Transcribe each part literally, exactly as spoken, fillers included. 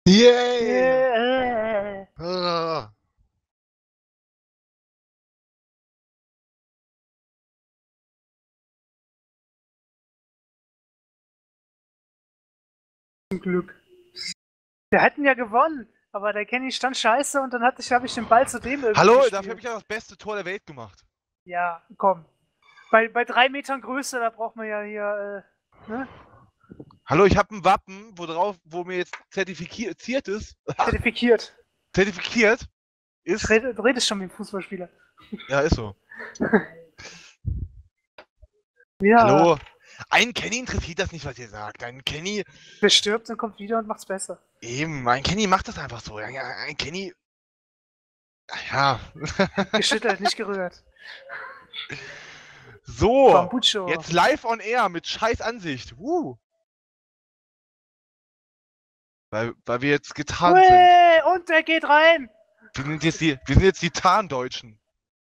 Yay! Äh, Ah. Zum Glück. Wir hätten ja gewonnen, aber der Kenny stand scheiße und dann hatte ich, habe ich den Ball zu dem irgendwie Hallo, gespielt. dafür habe ich ja das beste Tor der Welt gemacht. Ja, komm. Bei, bei drei Metern Größe, da braucht man ja hier, äh, ne? Hallo, ich habe ein Wappen, wo drauf, wo mir jetzt zertifiziert ist. Zertifiziert. Zertifiziert Ich ist. rede, redest schon wie ein Fußballspieler. Ja, ist so. Ja, Hallo. Ein Kenny interessiert das nicht, was ihr sagt. Ein Kenny. der stirbt und kommt wieder und macht's besser. Eben, ein Kenny macht das einfach so. Ja, ein Kenny. Ja. Geschüttelt, nicht gerührt. So, Bambucho. jetzt live on air mit scheiß Ansicht. Uh. Weil, weil wir jetzt getarnt Ui, sind. und der geht rein. Wir sind jetzt die, wir sind jetzt die Tarndeutschen.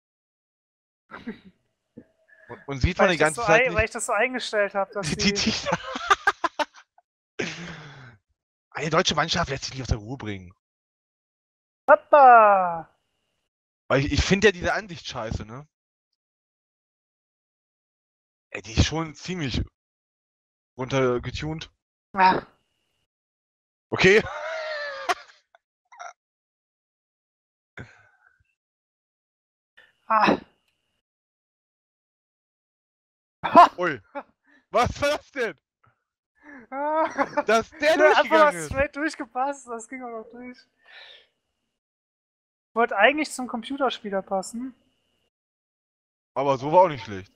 Und, und sieht man Weil die ich, das ganze so, Zeit ein, nicht. weil ich das so eingestellt habe, dass Die, die, die, die, eine deutsche Mannschaft lässt sich nicht aus der Ruhe bringen. Hoppa! Weil ich, ich finde ja diese Ansicht scheiße, ne? Ey, die ist schon ziemlich runtergetunt. Ach, Okay. ah. Ui. Was war das denn? Ah. Dass der Der einfach durchgegangen mal ist. straight durchgepasst, das ging auch noch durch. Wollte eigentlich zum Computerspieler passen. Aber so war auch nicht schlecht.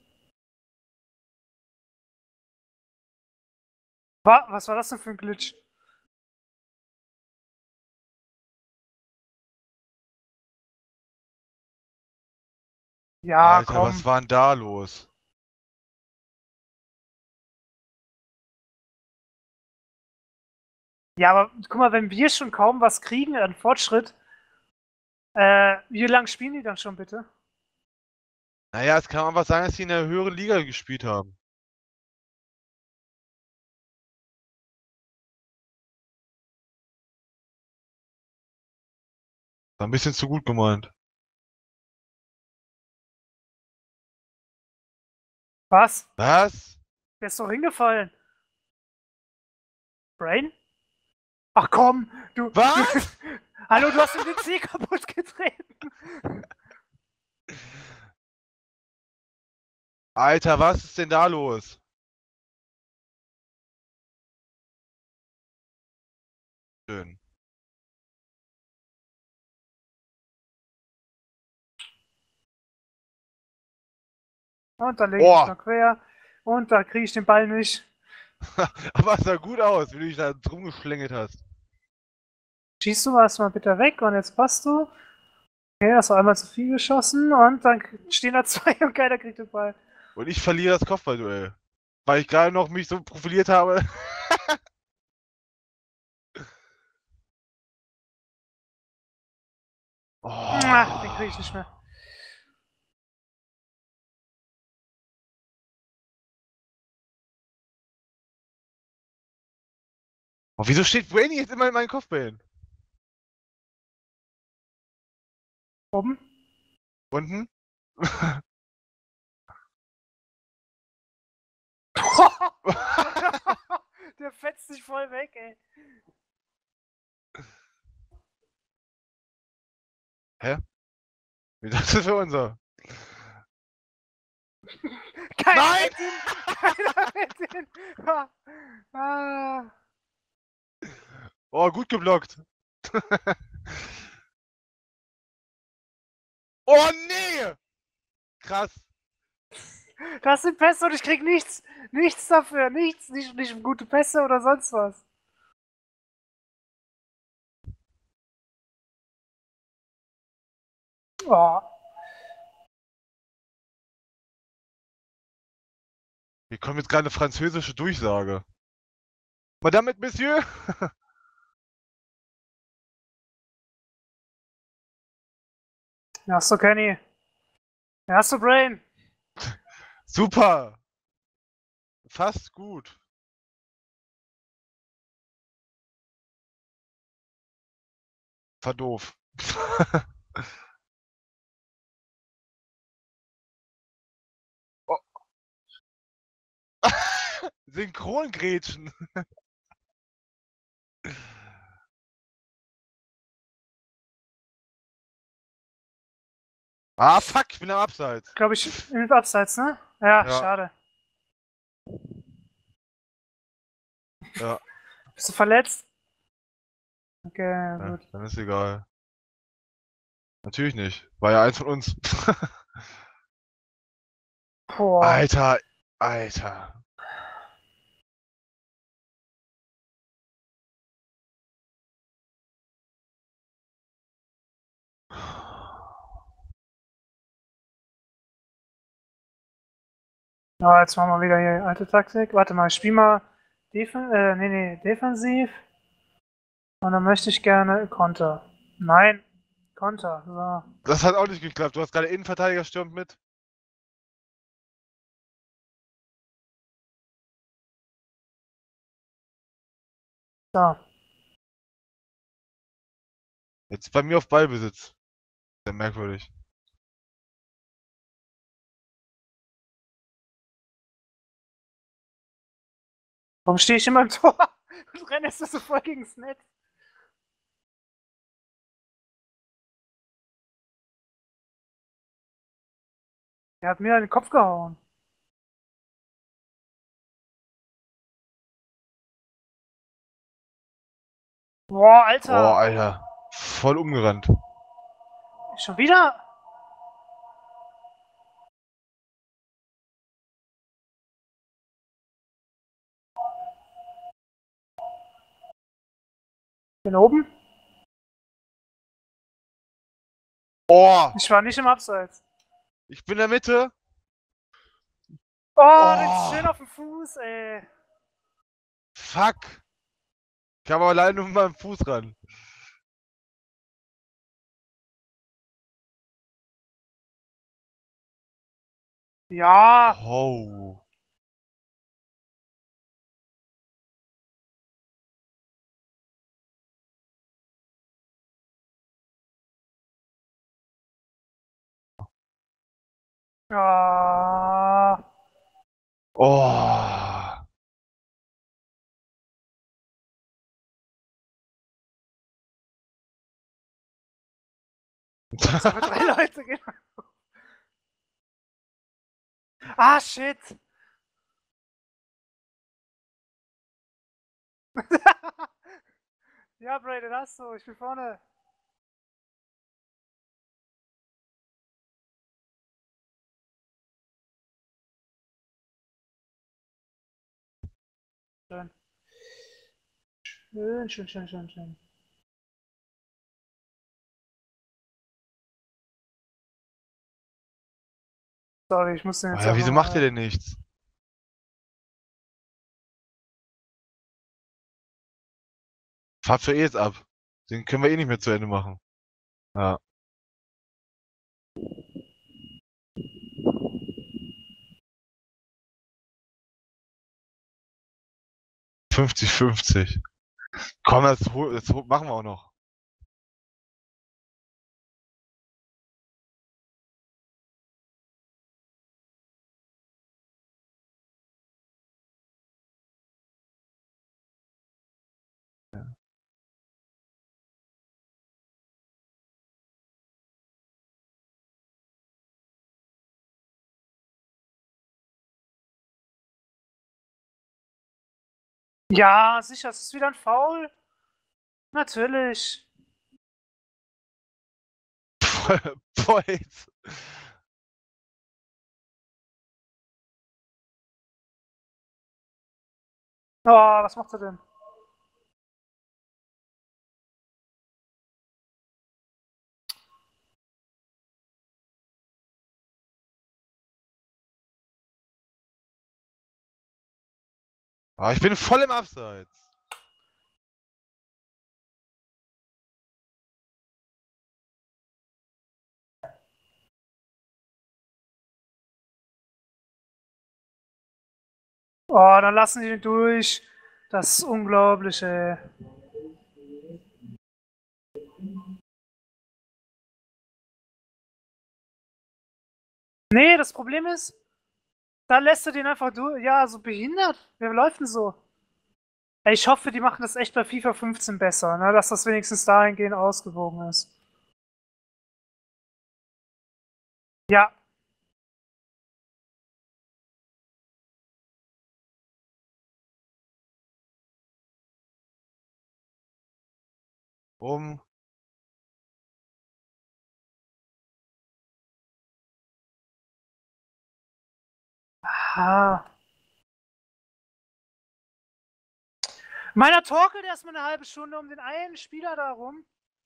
Wa- Was war das denn für ein Glitch? Ja, Alter, komm. was war denn da los? Ja, aber guck mal, wenn wir schon kaum was kriegen an Fortschritt, äh, wie lange spielen die dann schon bitte? Naja, es kann einfach sein, dass sie in der höheren Liga gespielt haben. War ein bisschen zu gut gemeint. Was? Was? Der ist doch hingefallen. Brain? Ach komm, du. Was? du Hallo, du hast den D C kaputt getreten. Alter, was ist denn da los? Schön. Und dann lege ich Oh, mich noch quer. Und da kriege ich den Ball nicht. aber es sah gut aus, wie du dich da drum geschlängelt hast. Schießt du erstmal bitte weg und jetzt passt du. Okay, hast du einmal zu viel geschossen und dann stehen da zwei und keiner kriegt den Ball. Und ich verliere das Kopfballduell. Weil ich gerade noch mich so profiliert habe. Ach, den Oh. kriege ich nicht mehr. Und wieso steht Brainy jetzt immer in meinen Kopfbällen? Oben? Unten? Der fetzt sich voll weg, ey. Hä? Wie das ist für unser? Keiner Nein! hätte ihn! Keiner hätte ihn! Ah. Oh, gut geblockt. Oh nee! Krass. Das sind Pässe und ich krieg nichts! Nichts dafür! Nichts! Nicht, nicht gute Pässe oder sonst was. Oh. Hier kommt jetzt gerade eine französische Durchsage. Madame et Monsieur? Ja, hast du Kenny. Ja, hast du Brain. Super! Fast gut. war doof. Oh. Synchrongrätschen. Ah, fuck, ich bin am Abseits. Glaube ich, im Abseits, ne? Ja, Ja. schade. Ja. Bist du verletzt? Okay, Ja, gut. dann ist egal. Natürlich nicht. War ja eins von uns. Boah. Alter, Alter. Ja, jetzt machen wir wieder hier alte Taktik. Warte mal, ich spiel mal Defen äh, nee, nee, defensiv. Und dann möchte ich gerne Konter. Nein, Konter. So. Das hat auch nicht geklappt. Du hast gerade Innenverteidiger stürmt mit. So. Jetzt bei mir auf Ballbesitz. Sehr merkwürdig. Warum stehe ich immer im Tor und renne jetzt so voll gegens Netz? Er hat mir in den Kopf gehauen. Boah, Alter. Boah, Alter. Voll umgerannt. Schon wieder? Bin oben? Oh, Ich war nicht im Abseits. ich bin in der Mitte. Oh, Oh. den ist schön auf dem Fuß, ey. Fuck. Ich habe aber leider nur mit meinem Fuß ran. Ja. Oh. Ah. Oh. Jetzt haben wir drei Leute, genau. Ah, shit. Ja, Bray, den hast du. Ich bin vorne. Schön. Schön, schön, schön, schön, schön. Sorry, ich muss den jetzt Alter, einfach wieso mal, macht ihr denn nichts? Fahrt für eh jetzt ab. Den können wir eh nicht mehr zu Ende machen. Ja. fünfzig fünfzig. Komm, das, hol- das hol- machen wir auch noch. Ja. Ja, sicher, es ist wieder ein Foul. Natürlich. Boys. Oh, was macht er denn? Ah, ich bin voll im Abseits. Oh, dann lassen die den durch. Das ist unglaublich, ey. Nee, das Problem ist, da lässt du den einfach durch. Ja, so behindert. Wer läuft denn so? Ey, ich hoffe, die machen das echt bei FIFA fünfzehn besser, ne? Dass das wenigstens dahingehend ausgewogen ist. Ja. Um. Ah. Meiner torkelt erstmal eine halbe Stunde um den einen Spieler da rum.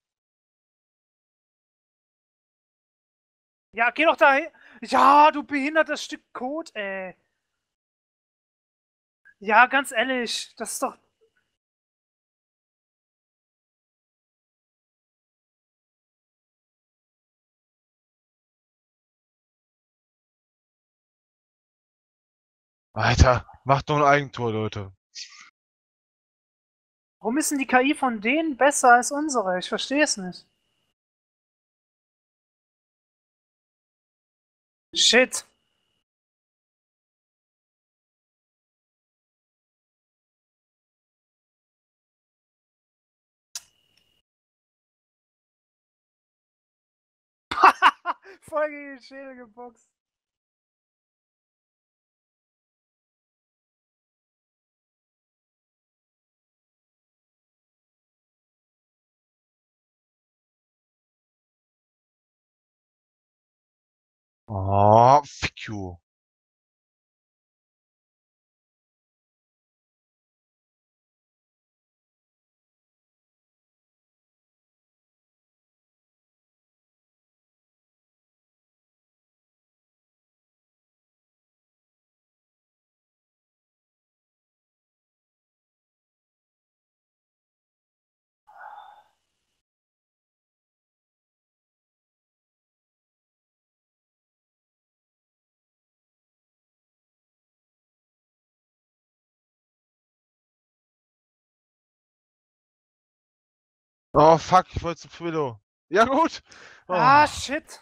Ja, geh doch da hin. Ja, du behindertes Stück Kot, ey. Ja, ganz ehrlich, das ist doch. Alter, macht doch ein Eigentor, Leute. Warum ist denn die K I von denen besser als unsere? Ich verstehe es nicht. Shit. Voll gegen den Schädel geboxt. Oh, fick you. Oh, fuck, ich wollte zu Twillo. Ja, gut. Ah, Oh. shit.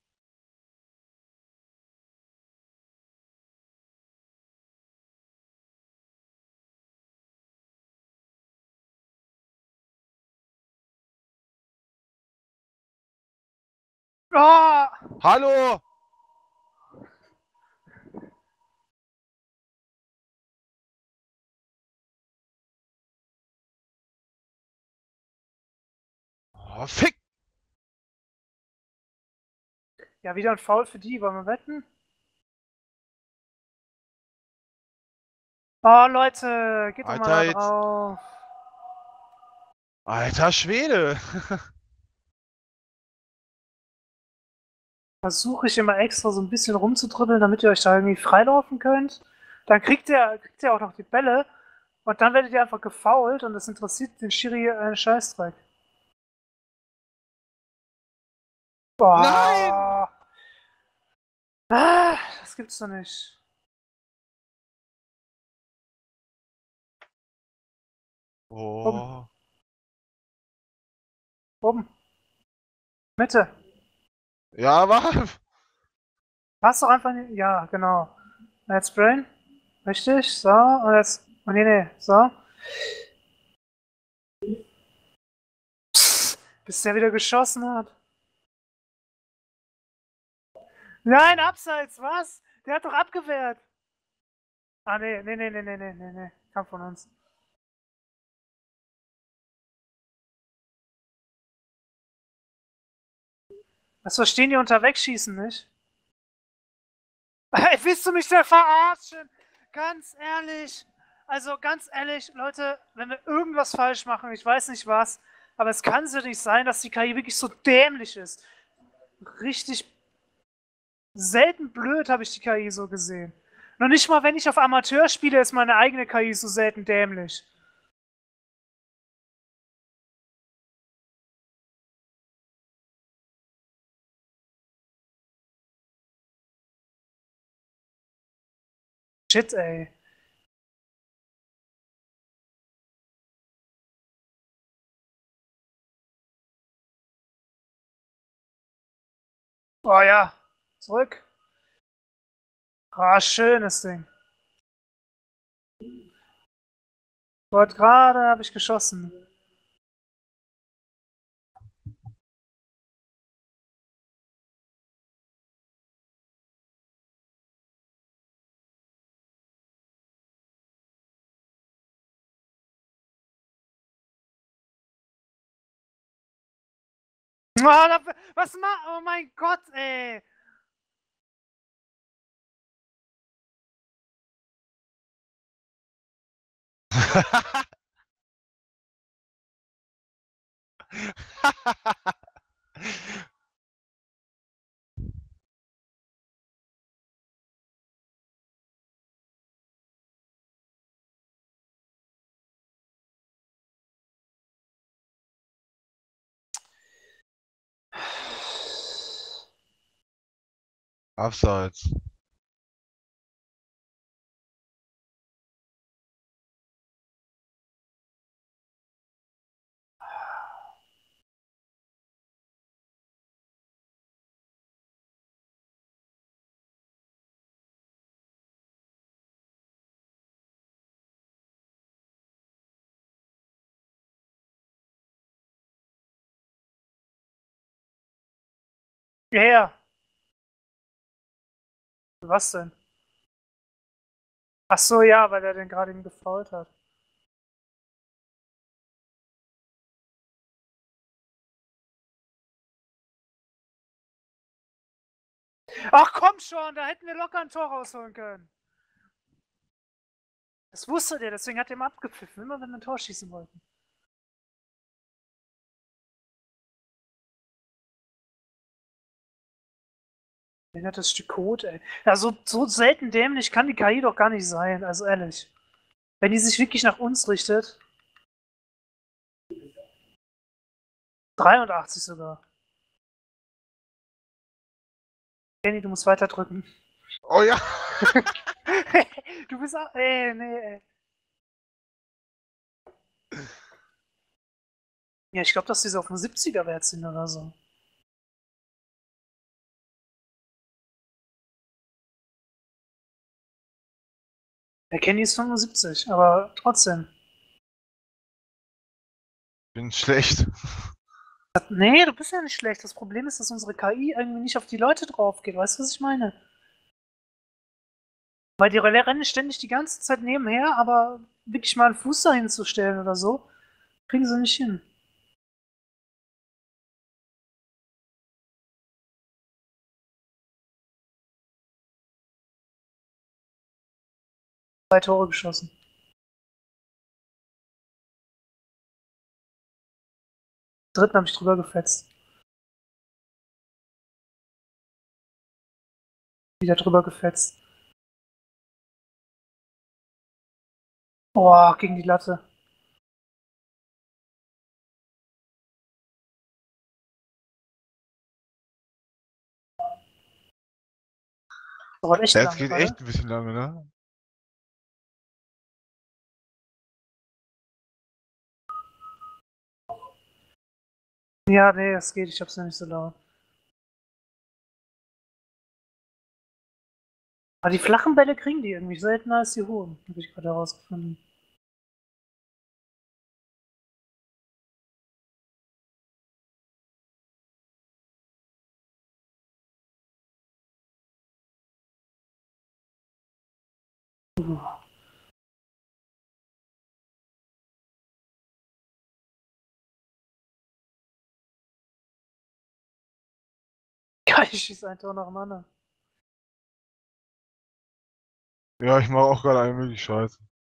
Oh! Hallo! Oh, fick! Ja, wieder ein Foul für die. Wollen wir wetten? Oh, Leute, geht doch mal Alter, da jetzt. drauf. Alter Schwede! Versuche ich immer extra so ein bisschen rumzudribbeln, damit ihr euch da irgendwie freilaufen könnt. Dann kriegt ihr, kriegt ihr auch noch die Bälle und dann werdet ihr einfach gefoult und das interessiert den Schiri einen Scheißdreck. Nein! Boah. Ah, das gibt's doch nicht. Oben, Oh. oben. Mitte. Ja, war. Passt doch einfach nicht. Ja, genau. Jetzt Brain. Richtig. So. Und jetzt. Oh, nee, nee. So. Psst, bis der wieder geschossen hat. Nein, abseits. Was? Der hat doch abgewehrt. Ah, nee, nee, nee, nee, nee, nee, nee, nee. Kam von uns. Das verstehen die unter Wegschießen nicht. Hey, willst du mich denn verarschen? Ganz ehrlich. Also ganz ehrlich, Leute, wenn wir irgendwas falsch machen, ich weiß nicht was, aber es kann so nicht sein, dass die K I wirklich so dämlich ist. Richtig selten blöd habe ich die K I so gesehen. Noch nicht mal, wenn ich auf Amateur spiele, ist meine eigene K I so selten dämlich. Shit, ey. Oh ja, zurück. Ah, schönes Ding. Wollte gerade, habe ich geschossen. Oh, da, was ma? Oh mein Gott, ey. Abseits. Ja, ja. Was denn? Ach so, ja, weil er den gerade ihm gefault hat. Ach komm schon, da hätten wir locker ein Tor rausholen können. Das wusste der, deswegen hat er ihm abgepfiffen, immer wenn wir ein Tor schießen wollten. Den hat das Stück Code, ey. Ja, so, so selten dämlich kann die K I doch gar nicht sein, also ehrlich. Wenn die sich wirklich nach uns richtet. dreiundachtzig sogar. Kenny, du musst weiter drücken. Oh ja! Du bist auch. Ey, nee, ey. Ja, ich glaube, dass diese auf dem siebziger Wert sind oder so. Der Kenny ist fünfundsiebzig, aber trotzdem. Bin schlecht. Nee, du bist ja nicht schlecht. Das Problem ist, dass unsere K I irgendwie nicht auf die Leute drauf geht. Weißt du, was ich meine? Weil die rennen ständig die ganze Zeit nebenher, aber wirklich mal einen Fuß dahin zu stellen oder so, kriegen sie nicht hin. Zwei Tore geschossen. Dritten habe ich drüber gefetzt. Wieder drüber gefetzt. Boah, gegen die Latte. Dauert echt Ja, jetzt lange, geht warte. echt ein bisschen lange, ne? Ja, nee, es geht. Ich hab's ja nicht so laut. Aber die flachen Bälle kriegen die irgendwie seltener als die hohen. Habe ich gerade herausgefunden. Uh. Geil, ich schieße ein Tor nach dem anderen. Ja, ich mache auch gerade eine mögliche Scheiße.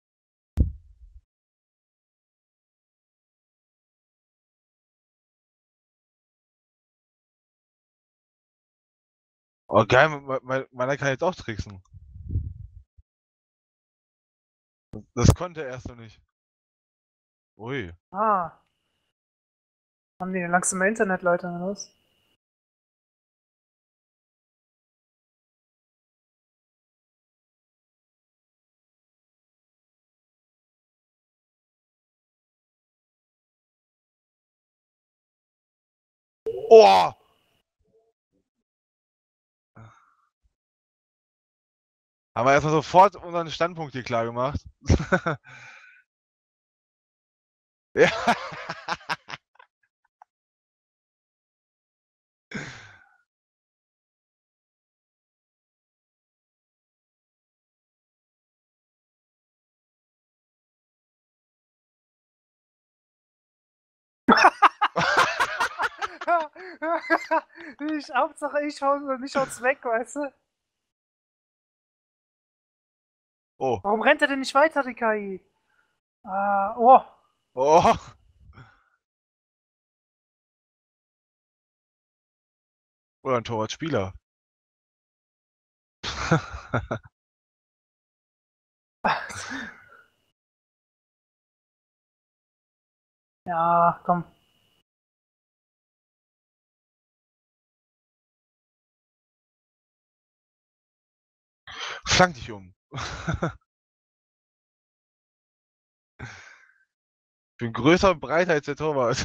Oh geil, me- me- meiner kann jetzt auch tricksen. Das konnte er erst noch nicht. Ui. Ah. Haben die eine langsame Internetleitung oder was? Oh! Haben wir erstmal sofort unseren Standpunkt hier klar gemacht. Ja. ich, Hauptsache ich hau mich haut's weg, weißt du? Oh. Warum rennt er denn nicht weiter, die K I? Ah, oh. Oh. Oder ein Torwartspieler. Ja, komm. Flank dich um. Ich bin größer und breiter als der Torwart.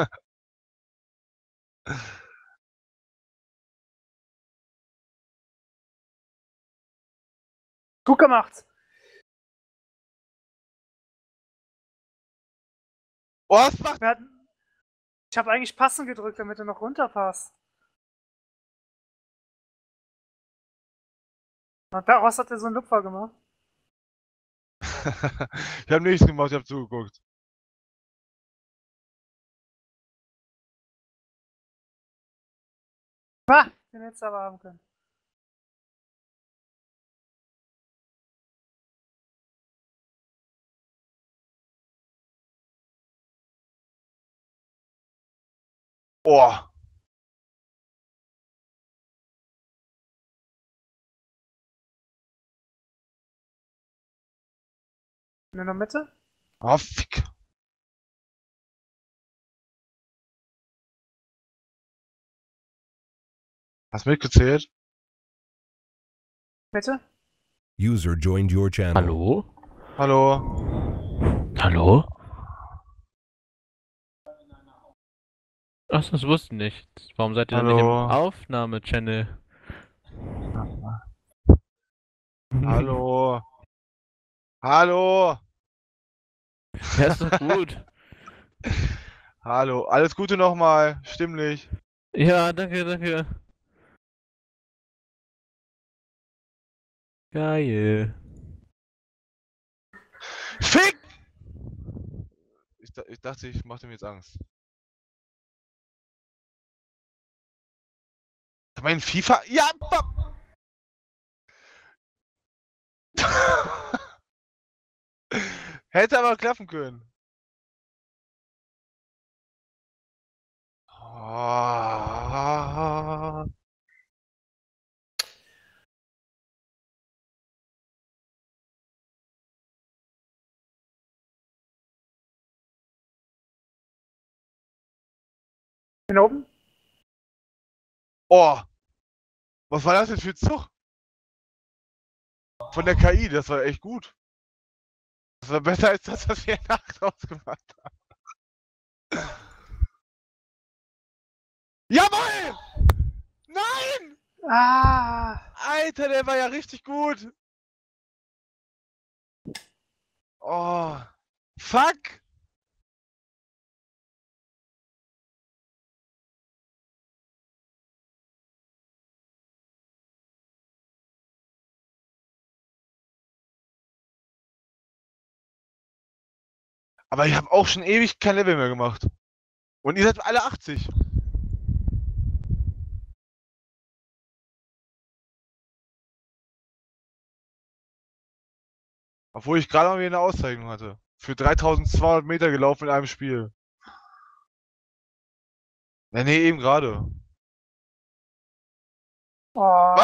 Gut gemacht. Oh, was macht? Wir hatten, ich habe eigentlich passen gedrückt, damit er noch runterpasst. Und daraus hat er so einen Lupfer gemacht. Ich habe nichts gemacht, ich habe zugeguckt. Ah, den hättest du aber haben können. Oh. In der Mitte? Oh, fick. Hast mitgezählt? Mitte? User joined your channel. Hallo? Hallo? Hallo? Ach, das wusste ich nicht. Warum seid ihr denn nicht im Hallo? Aufnahme-Channel? Hallo? Hallo? Ja, ist doch gut. Hallo? Alles Gute nochmal. Stimmlich. Ja, danke, danke. Geil. Fick! Ich, da- ich dachte, ich mache dem jetzt Angst. Mein FIFA. Ja! Ba- Hätte aber klappen können. Oh. Den oben? Oh. Was war das denn für ein Zug? Von der K I, das war echt gut. Das war besser als das, was wir nachts ausgemacht haben. Jawohl! Nein! Ah! Alter, der war ja richtig gut. Oh. Fuck! Aber ich habe auch schon ewig kein Level mehr gemacht. Und ihr seid alle achtzig. Obwohl ich gerade mal wieder eine Auszeichnung hatte. Für dreitausendzweihundert Meter gelaufen in einem Spiel. Ja, nee, eben gerade. Oh.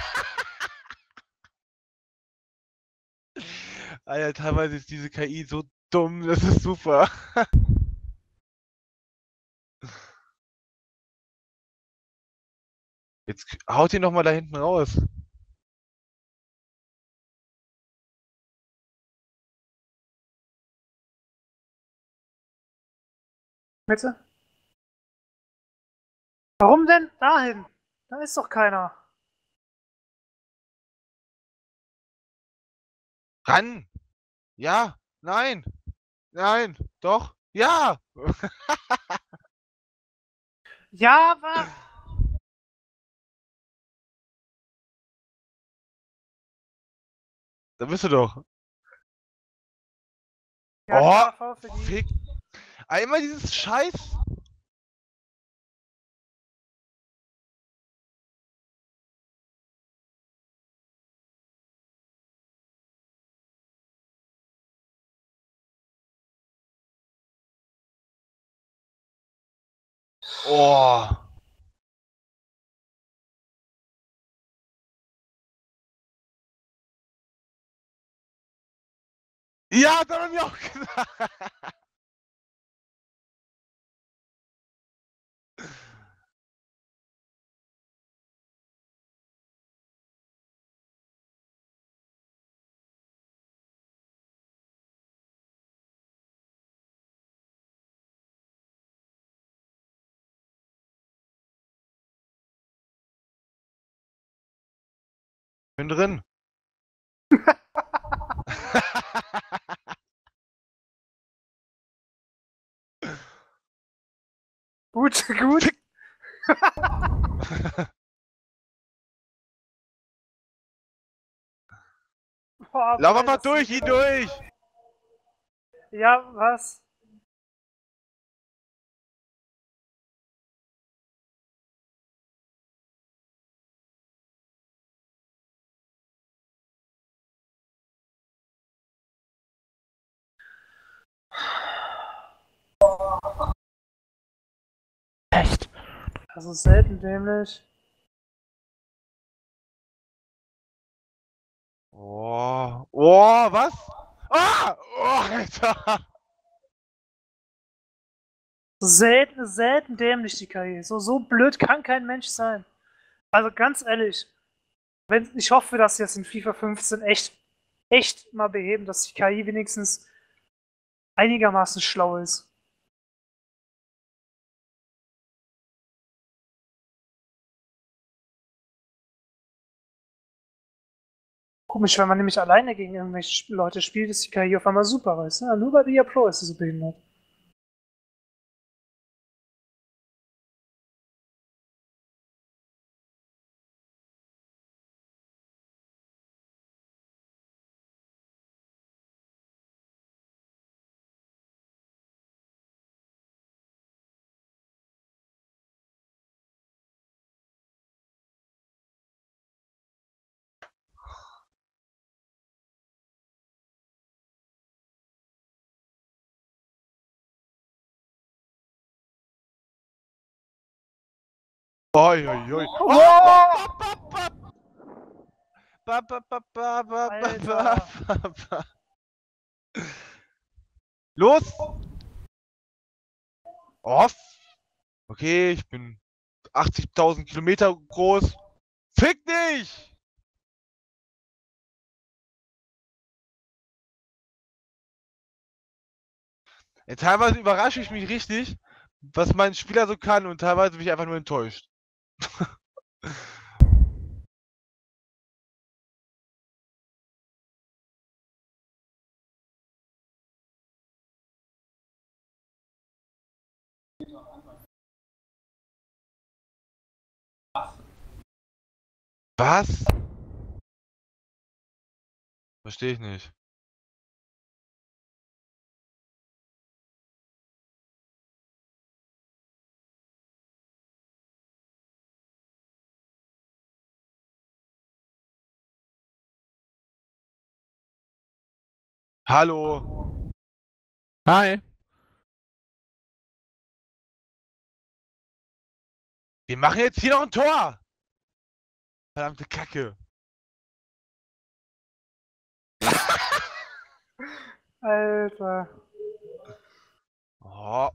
Alter, teilweise ist diese K I so dumm, das ist super. Jetzt k- haut ihn noch mal da hinten raus. Mitte? Warum denn dahin? Da ist doch keiner. Ran! Ja! Nein! Nein! Doch! Ja! Ja, aber. Da bist du doch. Ja, Oh! klarer Foul für die. Fick! Einmal dieses Scheiß. Oh! Ja, hat er mir auch gesagt. Bin drin. Gut, gut. Fick. Boah, Lauf Ball, einfach das durch, ist- ihn durch! Ja, was? Echt? Also selten dämlich. Oh, oh, was? Ah! Oh, Alter! So selten, selten dämlich, die K I. So, so blöd kann kein Mensch sein. Also ganz ehrlich, wenn, ich hoffe, dass sie das in FIFA fünfzehn echt, echt mal beheben, dass die K I wenigstens einigermaßen schlau ist. Komisch, wenn man nämlich alleine gegen irgendwelche Leute spielt, ist die K I auf einmal super, weißt du? Ja, nur bei Via Pro ist sie so behindert. Oi, oi, oi. Oh! Ba, ba, ba, ba, ba, ba, Alter. ba, ba, ba. Los! Off! Okay, ich bin achtzigtausend Kilometer groß. Fick dich! Ja, teilweise überrasche ich mich richtig, was mein Spieler so kann, und teilweise bin ich einfach nur enttäuscht. Was? Verstehe ich nicht. Hallo? Hi. Wir machen jetzt hier noch ein Tor! Verdammte Kacke. Alter. Oh.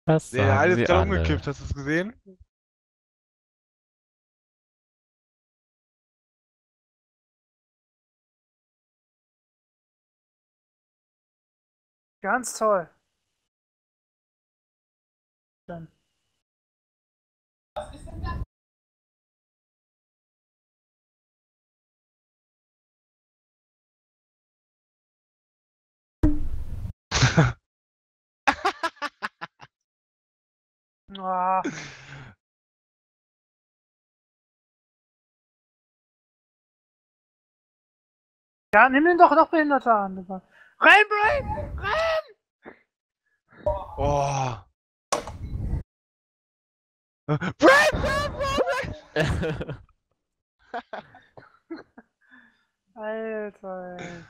Das Der sagen eine sie ist gerade alle. umgekippt, hast du es gesehen? Ganz toll. Dann. Ah. Ja, nimm den doch noch Behinderter an. Rein, Brain! Rein! Oh. Brain, Brain, Brain, Brain! Alter, ey.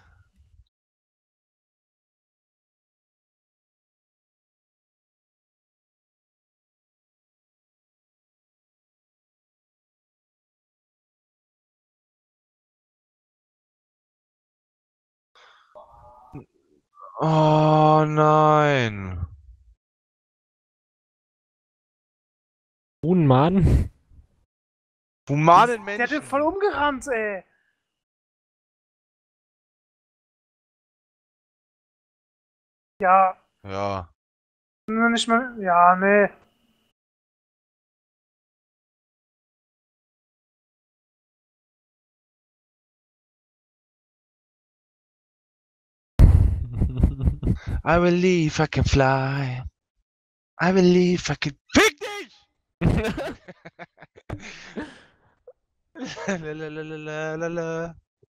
Oh nein. Huhnmann? Humanen Der hat den Menschen. voll umgerannt, ey. Ja, Ja. nur nicht mehr. Ja, nee. I believe I can fly. I believe I can. Fick dich! Lalalala.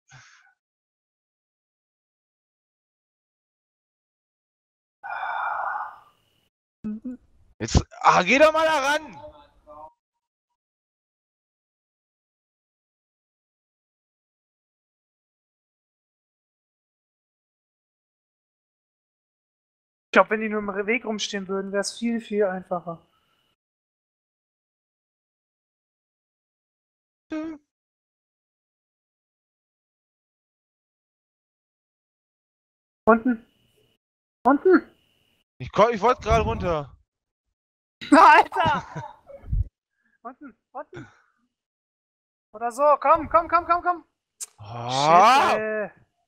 Jetzt. Ah, geh doch mal da ran! Ich glaube, wenn die nur im Weg rumstehen würden, wäre es viel, viel einfacher. Unten. Unten. Ich, komm- ich wollte gerade runter. Alter! Unten, unten. Oder so, komm, komm, komm, komm, komm. Ah! Shit, ey.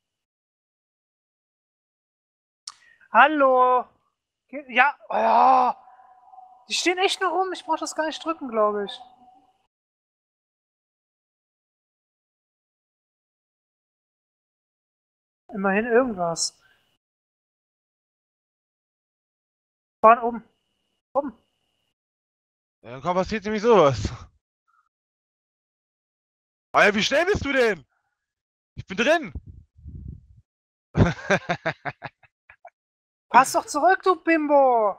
Hallo. Ge- Ja, oh. Die stehen echt nur rum. Ich brauch das gar nicht drücken, glaube ich. Immerhin irgendwas. Vorne oben. Oben. Ja, Dann passiert nämlich sowas. Alter, wie schnell bist du denn? Ich bin drin. Pass doch zurück, du Bimbo.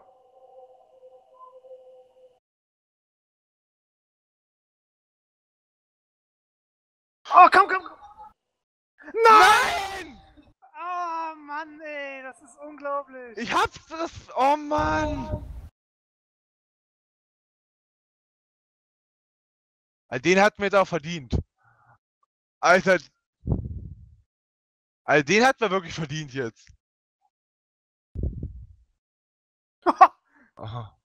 Oh, komm, komm, komm. Nein! Oh, Mann, ey. Das ist unglaublich. Ich hab's das. Oh Mann! Also Den hat mir jetzt auch verdient. Alter. Also den hat man wirklich verdient jetzt. Aha.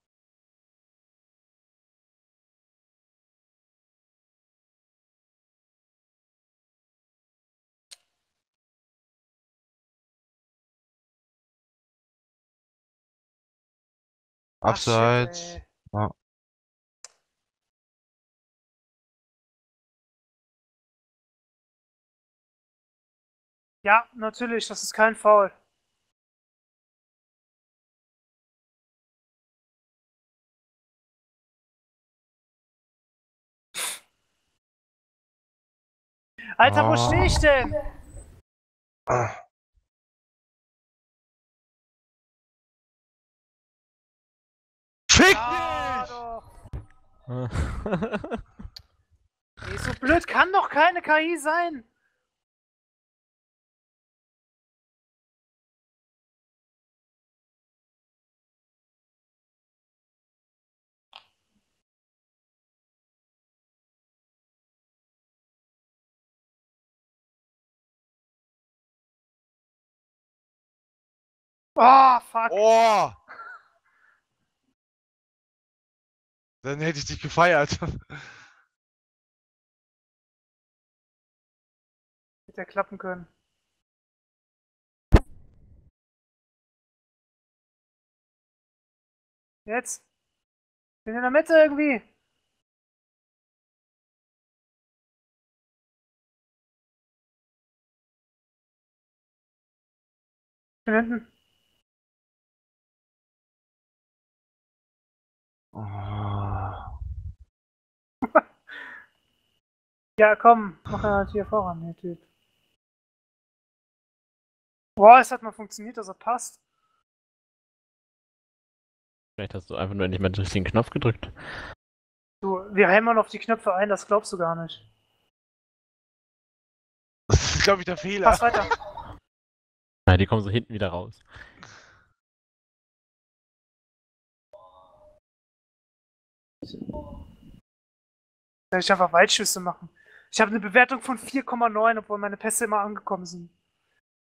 Ach, shit, Abseits. ey. Ja. Ja, natürlich. Das ist kein Foul. Alter, wo Ah. stehe ich denn? Ah. Fick Ah, dich! doch. Ey, so blöd kann doch keine K I sein. Oh, fuck. Oh! Dann hätte ich dich gefeiert. Hätte ja klappen können. Jetzt. Bin in der Mitte irgendwie. Bin hinten. Oh. Ja, komm. Mach ja halt hier voran, der Typ. Boah, es hat mal funktioniert, dass er passt. Vielleicht hast du einfach nur nicht mehr den richtigen Knopf gedrückt. Du, wir hämmern auf die Knöpfe ein, das glaubst du gar nicht. Das ist, glaube ich, der Fehler. Pass weiter. Ja, die kommen so hinten wieder raus. Soll ich einfach Weitschüsse machen? Ich habe eine Bewertung von vier Komma neun, obwohl meine Pässe immer angekommen sind.